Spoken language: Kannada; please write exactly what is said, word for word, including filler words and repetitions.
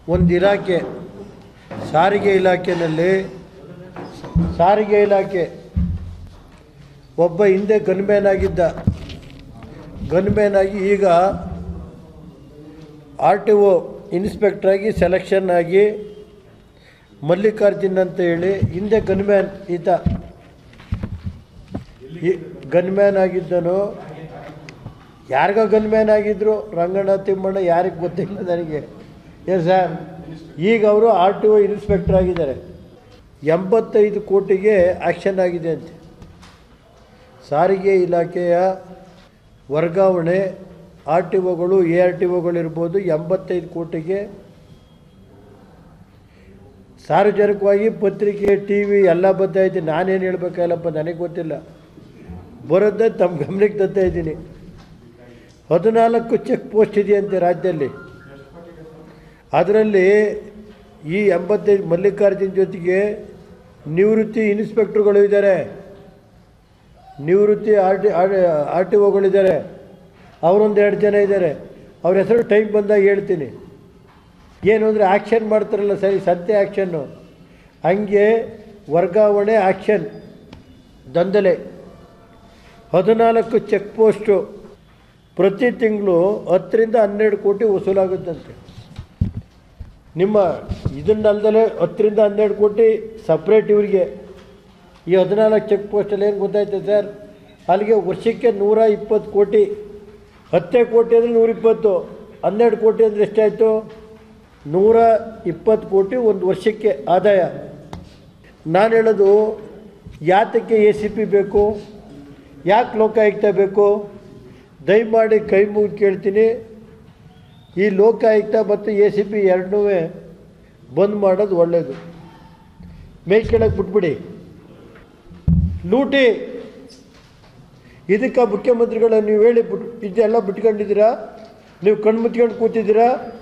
ಒಂದು ಇಲಾಖೆ ಸಾರಿಗೆ ಇಲಾಖೆಯಲ್ಲಿ ಸಾರಿಗೆ ಇಲಾಖೆ ಒಬ್ಬ ಹಿಂದೆ ಗನ್ಮ್ಯಾನ್ ಆಗಿದ್ದ ಗನ್ಮ್ಯಾನ್ ಆಗಿ ಈಗ ಆರ್ ಟಿ ಒ ಇನ್ಸ್ಪೆಕ್ಟ್ರಾಗಿ ಸೆಲೆಕ್ಷನ್ ಆಗಿ ಮಲ್ಲಿಕಾರ್ಜುನ್ ಅಂತ ಹೇಳಿ ಹಿಂದೆ ಗನ್ಮ್ಯಾನ್ ಈತ ಗನ್ಮ್ಯಾನ್ ಆಗಿದ್ದನು. ಯಾರಿಗೋ ಗನ್ಮ್ಯಾನ್ ಆಗಿದ್ದರು, ರಂಗಣ್ಣ ತಿಮ್ಮಣ್ಣ ಯಾರಿಗೆ ಗೊತ್ತಿಲ್ಲ ನನಗೆ. ಏನು ಸರ್, ಈಗ ಅವರು ಆರ್ ಟಿ ಒ ಇನ್ಸ್ಪೆಕ್ಟರ್ ಆಗಿದ್ದಾರೆ. ಎಂಬತ್ತೈದು ಕೋಟಿಗೆ ಆ್ಯಕ್ಷನ್ ಆಗಿದೆ ಅಂತೆ. ಸಾರಿಗೆ ಇಲಾಖೆಯ ವರ್ಗಾವಣೆ ಆರ್ ಟಿ ಒಗಳು ಎ ಆರ್ ಟಿ ಒಗಳಿರ್ಬೋದು, ಎಂಬತ್ತೈದು ಕೋಟಿಗೆ ಸಾರ್ವಜನಿಕವಾಗಿ ಪತ್ರಿಕೆ ಟಿ ವಿ ಎಲ್ಲ ಬರ್ತಾಯಿದ್ದೀನಿ. ನಾನೇನು ಹೇಳ್ಬೇಕಾಗಿಲ್ಲಪ್ಪ, ನನಗೆ ಗೊತ್ತಿಲ್ಲ, ಬರೋದೇ ತಮ್ಮ ಗಮನಕ್ಕೆ ತರ್ತಾ ಇದ್ದೀನಿ. ಹದಿನಾಲ್ಕು ಚೆಕ್ ಪೋಸ್ಟ್ ಇದೆಯಂತೆ ರಾಜ್ಯದಲ್ಲಿ. ಅದರಲ್ಲಿ ಈ ಎಂಬತ್ತೈದು ಮಲ್ಲಿಕಾರ್ಜುನ್ ಜೊತೆಗೆ ನಿವೃತ್ತಿ ಇನ್ಸ್ಪೆಕ್ಟ್ರುಗಳು ಇದ್ದಾರೆ, ನಿವೃತ್ತಿ ಆರ್ ಟಿ ಆರ್ ಟಿ ಒಗಳಿದ್ದಾರೆ, ಅವರೊಂದು ಎರಡು ಜನ ಇದ್ದಾರೆ. ಅವ್ರ ಹೆಸರು ಟೈಮ್ ಬಂದಾಗ ಹೇಳ್ತೀನಿ. ಏನು ಅಂದರೆ ಆ್ಯಕ್ಷನ್ ಮಾಡ್ತಾರಲ್ಲ ಸರಿ, ಸಂತೆ ಆ್ಯಕ್ಷನ್ನು, ಹಂಗೆ ವರ್ಗಾವಣೆ ಆ್ಯಕ್ಷನ್ ದಂಧಲೆ. ಹದಿನಾಲ್ಕು ಚೆಕ್ ಪೋಸ್ಟು ಪ್ರತಿ ತಿಂಗಳು ಹತ್ತರಿಂದ ಹನ್ನೆರಡು ಕೋಟಿ ವಸೂಲಾಗುತ್ತಂತೆ. ನಿಮ್ಮ ಇದನ್ನಲ್ದಲೇ ಹತ್ತರಿಂದ ಹನ್ನೆರಡು ಕೋಟಿ ಸಪ್ರೇಟ್ ಇವರಿಗೆ. ಈ ಹದಿನಾಲ್ಕು ಚೆಕ್ ಪೋಸ್ಟಲ್ಲಿ ಏನು ಗೊತ್ತಾಯ್ತು ಸರ್, ಅಲ್ಲಿಗೆ ವರ್ಷಕ್ಕೆ ನೂರ ಇಪ್ಪತ್ತು ಕೋಟಿ. ಹತ್ತೇ ಕೋಟಿ ಅಂದರೆ ನೂರಿಪ್ಪತ್ತು, ಹನ್ನೆರಡು ಕೋಟಿ ಅಂದರೆ ಎಷ್ಟಾಯಿತು? ನೂರ ಇಪ್ಪತ್ತು ಕೋಟಿ ಒಂದು ವರ್ಷಕ್ಕೆ ಆದಾಯ. ನಾನು ಹೇಳೋದು, ಯಾತಕ್ಕೆ ಎ ಸಿ ಪಿ ಬೇಕು, ಯಾಕೆ ಲೋಕಾಯುಕ್ತ ಬೇಕು? ದಯಮಾಡಿ ಕೈ ಮುಗಿದು ಕೇಳ್ತೀನಿ, ಈ ಲೋಕಾಯುಕ್ತ ಮತ್ತು ಎ ಸಿ ಪಿ ಎರಡನ್ನೂ ಬಂದ್ ಮಾಡೋದು ಒಳ್ಳೆಯದು. ಮೇಲ್ಕೆಳಕ್ಕೆ ಬಿಟ್ಬಿಡಿ. ಲೂಟಿ ಇದಕ್ಕೆ ಮುಖ್ಯಮಂತ್ರಿಗಳ ನೀವು ಹೇಳಿ ಬಿಟ್ಟು ಇದೆಲ್ಲ ಬಿಟ್ಕೊಂಡಿದ್ದೀರಾ, ನೀವು ಕಣ್ಣು ಮುಚ್ಕೊಂಡು ಕೂತಿದ್ದೀರಾ.